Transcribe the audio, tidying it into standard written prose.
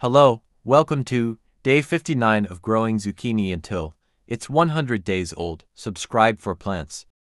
Hello, welcome to day 59 of growing zucchini until it's 100 days old. Subscribe for plants.